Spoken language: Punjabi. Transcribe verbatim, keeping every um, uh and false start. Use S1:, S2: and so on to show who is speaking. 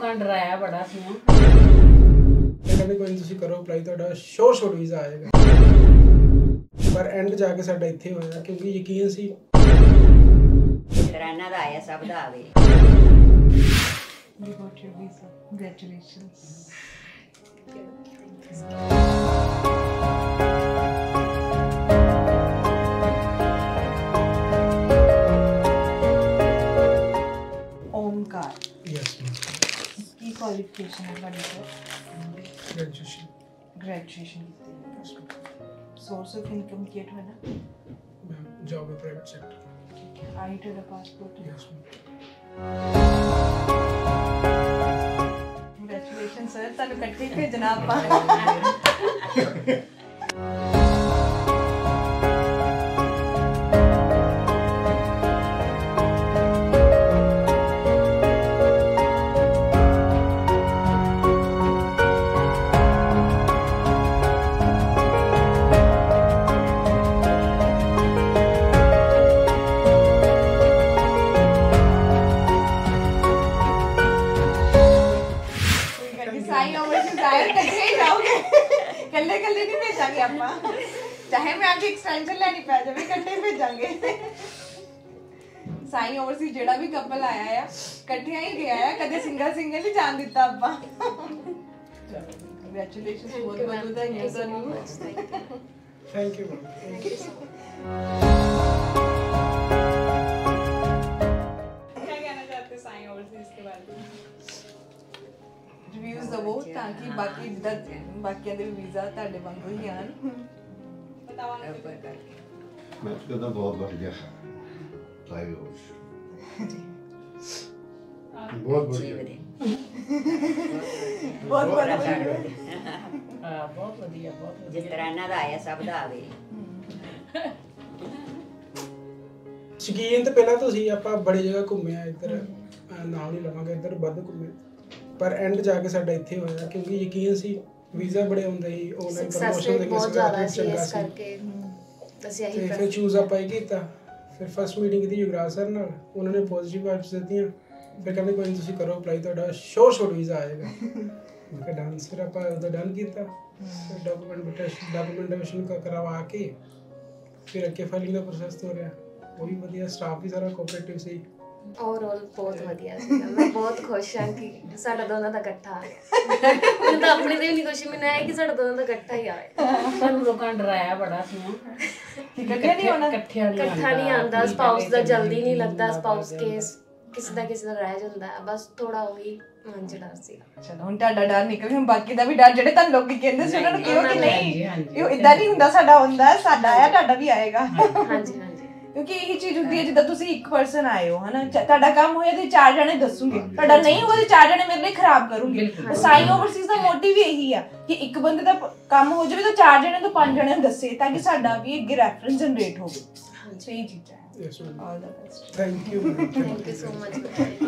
S1: ਲੋਕਾਂ ਨੇ ਡਰਾਇਆ ਬੜਾ ਸੀ ਨਾ।
S2: ਕਹਿੰਦੇ ਕੋਈ ਤੁਸੀਂ ਕਰੋ ਅਪਲਾਈ, ਤੁਹਾਡਾ ਸ਼ੋਰ ਸ਼ੋਰ ਵੀਜ਼ਾ ਆਏਗਾ। ਪਰ ਐਂਡ ਜਾ ਕੇ ਸਾਡਾ ਇੱਥੇ ਹੋਇਆ ਕਿਉਂਕਿ ਯਕੀਨ ਸੀ
S3: ਰਾਨਾ ਦਾ ਆਇਆ ਸਭ ਦਾ ਆਵੇ।
S4: You got your visa. Congratulations. Omkar
S2: yes
S4: की क्वालिफिकेशन है ਤੁਹਾਡੀ ਸਰ?
S2: ਗ੍ਰੈਜੂਏਸ਼ਨ
S4: ग्रेजुएशन ਕੀਤੀ ਹੈ। सोर्स ऑफ इनकम ਕੀ ਹੈ ਤੁਹਾਡਾ?
S2: ਜੌਬ ਹੈ ਪ੍ਰਾਈਵੇਟ ਸੈਕਟਰ।
S4: ਆਈ ਤੁਹਾਡਾ ਪਾਸਪੋਰਟ ਹੈ?
S2: ਯੈਸ
S4: ਕੰਗ੍ਰੈਚੁਲੇਸ਼ਨ ਸਰ, ਤੁਹਾਨੂੰ ਇਕੱਠੇ ਹੀ ਭੇਜਣਾ ਆਪਾਂ। साई ओवरसीज आए कट्ठे ही जाओगे, कल्ले कल्ले नहीं भेजांगे ਆਪਾਂ, चाहे मैं आपकी एक्सटेंशन लेनी पै जावे कट्ठे भेजांगे। साई ओवरसीज ਜਿਹੜਾ ਵੀ ਕਪਲ ਆਇਆ ਆ ਇਕੱਠਿਆਂ ਹੀ ਗਿਆ ਆ, ਕਦੇ ਸਿੰਗਲ ਸਿੰਗਲ ਨਹੀਂ ਜਾਣ ਦਿੱਤਾ ਆਪਾਂ। ਕੰਗ੍ਰੈਚੁਲੇਸ਼ਨਸ, ਬਹੁਤ ਬਹੁਤ ਵਧਾਈਆਂ ਤੁਹਾਨੂੰ।
S2: Thank you.
S4: क्या कहना चाहते हैं साई ओवरसीज के बारे में? ਰਿਵਿਊਜ਼ ਦਵੋ ਤਾਂ ਕਿ ਬਾਕੀ ਜਿੱਦਾਂ ਬਾਕੀਆਂ ਦੇ ਵੀਜ਼ਾ ਤੁਹਾਡੇ ਵਾਂਗੂ ਹੀ ਆਣ। ਬਤਾਵਾਂਗੇ
S5: ਮੈਂ ਤਾਂ ਕਹਿੰਦਾ ਬਹੁਤ ਵਧੀਆ ਹੈ ਲਾਈਵ ਹੋ ਬਹੁਤ ਵਧੀਆ
S4: ਬਹੁਤ ਬਹੁਤ
S1: ਹਾਂ ਬਹੁਤ ਵਧੀਆ ਬਹੁਤ ਵਧੀਆ।
S3: ਜਿਸ ਰਾਨਾ ਦਾ ਆਇਆ ਸਭ ਦਾ ਆਵੇ।
S2: ਸ਼ਕੀਨ ਤਾਂ ਪਹਿਲਾਂ ਤੋਂ ਸੀ, ਆਪਾਂ ਬੜੀ ਜਗ੍ਹਾ ਘੁੰਮੇ ਆ, ਇੱਧਰ ਨਾਮ ਨਹੀਂ ਲਵਾਂਗੇ, ਇੱਧਰ ਵੱਧ ਘੁੰਮੇ। ਪਰ ਐਂਡ ਜਾ ਕੇ ਸਾਡਾ ਇੱਥੇ ਹੋਇਆ ਕਿਉਂਕਿ ਯਕੀਨ ਸੀ ਵੀਜ਼ਾ ਬੜੇ ਹੁੰਦੇ ਸੀ, ਆਨਲਾਈਨ ਪ੍ਰਮੋਸ਼ਨ ਦੇ
S6: ਬਹੁਤ ਜ਼ਿਆਦਾ ਸੀ,
S2: ਚੰਗਾ
S6: ਇਸ
S2: ਸੀ
S6: ਕਰਕੇ ਅਸੀਂ ਇਹੀ
S2: ਤੇ ਫਿਰ ਚੂਜ਼ ਆਪਾਂ ਹੀ ਕੀਤਾ। ਫਿਰ ਫਸਟ ਮੀਟਿੰਗ ਕੀਤੀ ਯੁਵਰਾਜ ਸਰ ਨਾਲ, ਉਹਨਾਂ ਨੇ ਪੋਜ਼ਿਟਿਵ ਵਾਈਬਸ ਦਿੱਤੀਆਂ। ਫਿਰ ਕਹਿੰਦੇ ਕੋਈ ਤੁਸੀਂ ਕਰੋ ਅਪਲਾਈ, ਤੁਹਾਡਾ ਸ਼ੋਰ ਸ਼ੋਰ ਵੀਜ਼ਾ ਆਏਗਾ। ਮੈਂ ਕਿਹਾ ਡਨ। ਫਿਰ ਆਪਾਂ ਉਹਦਾ ਡਨ ਕੀਤਾ, ਫਿਰ ਡਾਕੂਮੈਂਟੇਸ਼ਨ ਡਾਕੂਮੈਂਟੇਸ਼ਨ ਕਰਵਾ ਕੇ ਫਿਰ ਅੱਗੇ ਫਾਈਲਿੰਗ ਦਾ ਪ੍ਰੋਸੈਸ ਹੋ ਰਿਹਾ। ਉਹ ਵੀ ਵਧੀਆ, ਸਟਾਫ ਵੀ ਸਾਰਾ ਕੋਆਪਰੇਟਿਵ ਸੀ।
S6: ਓਵਰਆਲ ਬਹੁਤ ਵਧੀਆ ਸੀਗਾ। ਮੈਂ ਬਹੁਤ ਖੁਸ਼ ਹਾਂ ਕਿ ਸਾਡਾ ਦੋਨਾਂ ਦਾ ਇਕੱਠਾ ਆ ਗਿਆ। ਮੈਨੂੰ ਤਾਂ ਆਪਣੀ ਤੇ ਵੀ ਨਹੀਂ ਖੁਸ਼ੀ, ਮੈਨੂੰ ਇਹ ਕਿ ਸਾਡਾ ਦੋਨਾਂ ਦਾ ਇਕੱਠਾ ਹੀ ਆਇਆ।
S1: ਸਾਨੂੰ ਲੋਕਾਂ ਨੇ ਡਰਾਇਆ ਬੜਾ ਸੀ ਨਾ।
S4: ਇਕੱਠੇ ਨਹੀਂ ਹੋਣਾ,
S1: ਇਕੱਠਿਆਂ ਨਹੀਂ
S6: ਇਕੱਠਾ ਨਹੀਂ ਆਉਂਦਾ, ਸਪਾਊਸ ਦਾ ਜਲਦੀ ਨਹੀਂ ਲੱਗਦਾ, ਸਪਾਊਸ ਕੇਸ ਕਿਸੇ ਦਾ ਕਿਸੇ ਦਾ ਰਹਿ ਜਾਂਦਾ ਹੈ, ਬਸ ਥੋੜਾ ਉਹੀ ਮਨ ਚ ਡਰ ਸੀ।
S4: ਚਲੋ ਹੁਣ ਤੁਹਾਡਾ ਡਰ ਨਿਕਲ ਗਿਆ, ਹੁਣ ਬਾਕੀ ਦਾ ਵੀ ਡਰ ਜਿਹੜੇ ਤੁਹਾਨੂੰ ਲੋਕੀ ਕਹਿੰਦੇ ਸੀ ਉਹਨਾਂ ਨੂੰ ਕਿਹਾ ਕਿ ਨਹੀਂ ਇਹ ਇਦਾਂ ਨਹੀਂ ਹੁੰਦਾ, ਸਾਡਾ ਹੁੰਦਾ, ਸਾਡਾ ਆਇਆ ਤੁਹਾਡਾ ਵੀ ਆਏਗਾ।
S6: ਹਾਂਜੀ ਹਾਂਜੀ,
S4: ਕਿਉਂਕਿ ਇਹੀ ਚੀਜ਼ ਹੁੰਦੀ ਹੈ ਜਿੱਦਾਂ ਤੁਸੀਂ ਇੱਕ ਪਰਸਨ ਆਏ ਹੋ ਹਨਾ, ਤੁਹਾਡਾ ਕੰਮ ਹੋਇਆ ਤੇ ਚਾਰ ਜਣੇ ਦੱਸੂਗੇ, ਤੁਹਾਡਾ ਨਹੀਂ ਹੋਇਆ ਤੇ ਚਾਰ ਜਣੇ ਮੇਰੇ ਲਈ ਖਰਾਬ ਕਰੂਗੇ। ਸਾਈ ਓਵਰਸੀਜ਼ ਦਾ ਮੋਟਿਵ ਵੀ ਇਹੀ ਆ ਕਿ ਇੱਕ ਬੰਦੇ ਦਾ ਕੰਮ ਹੋ ਜਾਵੇ ਤਾਂ ਚਾਰ ਜਣੇ ਤੋਂ ਪੰਜ ਜਣੇ ਨੂੰ ਦੱਸੇ ਤਾਂ ਕਿ ਸਾਡਾ ਵੀ ਅੱਗੇ ਰੈਫਰੈਂਸ ਜਨਰੇਟ ਹੋਵੇ। ਸਹੀ ਚੀਜ਼ ਹੈ। All the best.
S2: Thank you
S6: thank you so much.